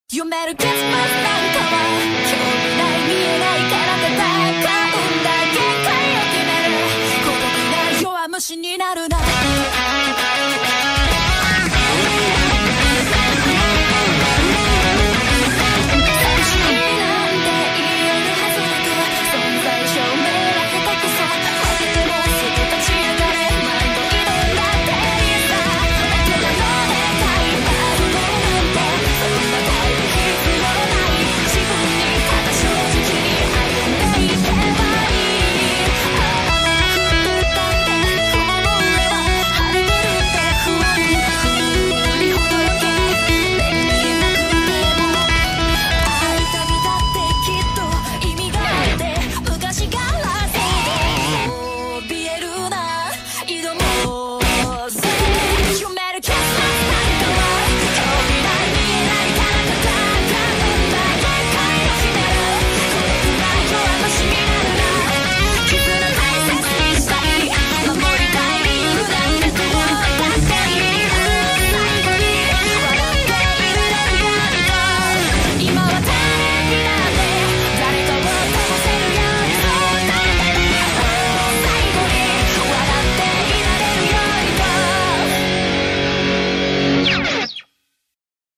読める結末なんかは興味ない見えないから戦うんだ限界を決める孤独な弱虫になるな